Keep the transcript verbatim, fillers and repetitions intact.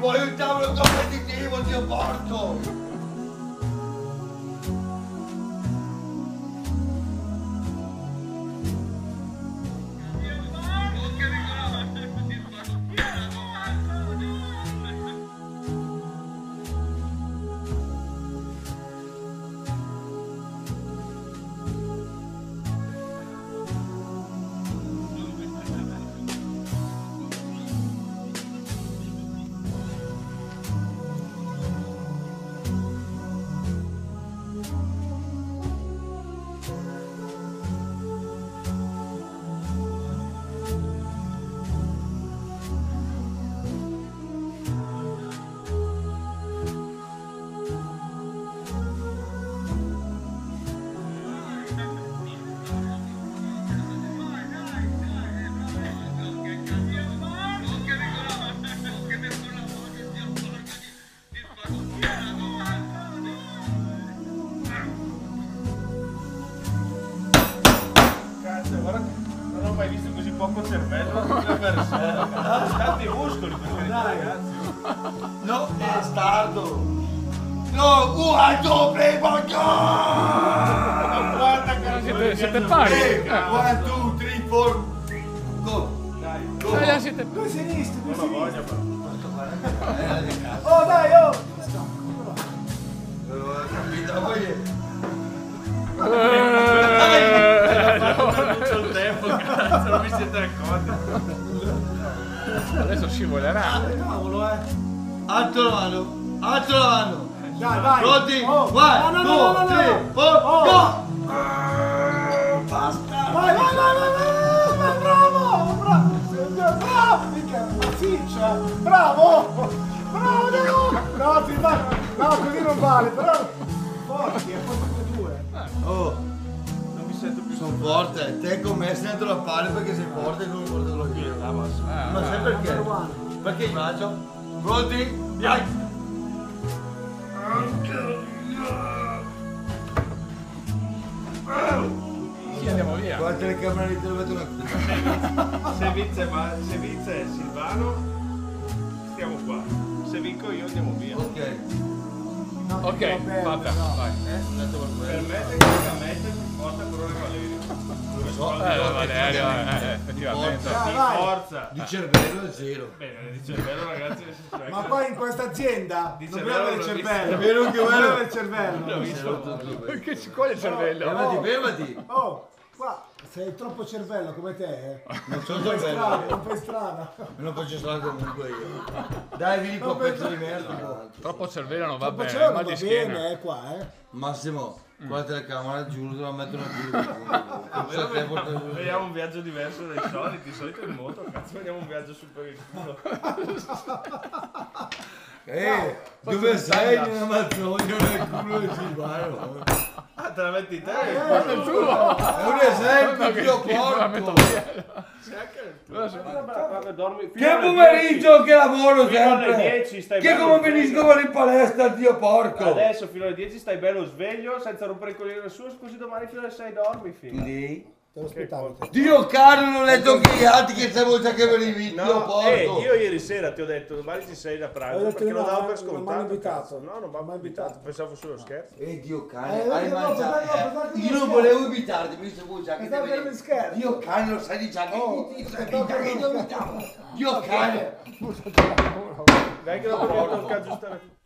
vuole un tavolo competitivo, Dio porco! Non ho mai visto così poco cervello per sé. Tanti muscoli questi ragazzi. No, è stardo. No, guardo, prima Guarda che Siete, siete pari. one, two, three, four. Go. Dai, Go. Dai, siete... Due sinistri, due non lo sinistri. voglio però. Oh dai, oh! Non ho capito, poi... Tutto il tempo, cazzo, non vi siete accorti. Adesso scivolerà. Cavolo, eh! Alzo la mano, alzo la mano. Dai, vai! Pronti? Oh. one, No, no, two, no, no, no, three, no. four, Oh. go! Basta! Vai, vai, vai, vai, vai! Bravo! Bravo! Bravo! Mica, massiccia! Bravo! Bravo, no! No, ti va! No, così non vale, però... Forti, è forte come due! Oh, Non mi sento più sono forte. Te con me sei dentro la palla perché sei forte come forte lo io. Ma sai perché? Perché io faccio? Pronti? Vai! Sì, andiamo via. Con la telecamera lì te lo metto una cuccia. Se vince, ma se vince Silvano, stiamo qua. Se vinco io andiamo via. Ok. No, Ok, fatta, vai. Per me tecnicamente è più forte Brune Valerio. Lo so. Eh, Valerio, eh, effettivamente. Dai, Di vai. forza. Di cervello è zero. Bene, di cervello ragazzi. Ma qua in questa azienda Di dobbiamo avere il cervello cervello. È vero che Dobbiamo quello- avere il cervello. Che ci coglie il cervello? Fermati, fermati. Oh, qua sei troppo cervello come te, eh? Non sono Non fai strada, cervello. non fai strada. Me lo faccio strada comunque io. Dai, vieni qua, pezzo di merda. Troppo cervello non va Troppo bene, cervello mal non di va schiena. bene, eh, qua, eh? Massimo, con la telecamera giuro te la mettono giù. Vediamo un viaggio diverso dai soliti. Di solito in moto, cazzo, vediamo un viaggio su per il culo. Eh, dove sei nella Mazzogna nel culo di Silvano? Ah, te la metti te? Guarda il tuo! È un esempio, Che Dio schifo, la metto porco! via. Che pomeriggio che lavoro Fino alle sempre! dieci stai Che bello come sveglio. finisco vado in palestra, Dio porco! Adesso fino alle dieci stai bello sveglio senza rompere il coglione a nessuno, così domani fino alle sei dormi, figlio. Quindi, Te lo aspettavo. te. Dio caro, non hai detto che gli altri che stiamo già che venivi, Dio No, porco! eh, io ieri sera ti ho detto domani ci sei da Ho pranzo detto perché di lo no, davo eh, per non scontato. m'hanno invitato. cazzo. No, non mi hanno invitato, pensavo sullo scherzo. Eh Dio cane, Eh, hai no, mangiato. no, no, no, no, Io no, non no, volevo no. invitarti, visto voi già che Pensavo che te era un scherzo. Dio cane, lo sai di già che Oh, ti sai pensavo già che che era ti un invitavo. Dio cane! Dai che dopo mi tocca aggiustare.